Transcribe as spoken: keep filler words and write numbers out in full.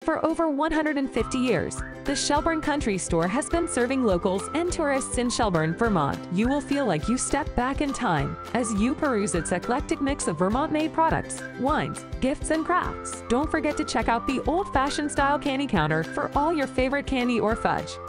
For over one hundred fifty years, the Shelburne Country Store has been serving locals and tourists in Shelburne, Vermont. You will feel like you step back in time as you peruse its eclectic mix of Vermont-made products, wines, gifts, and crafts. Don't forget to check out the old-fashioned style candy counter for all your favorite candy or fudge.